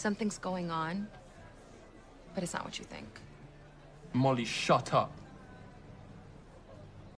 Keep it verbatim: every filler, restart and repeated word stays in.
Something's going on, but it's not what you think. Molly, shut up.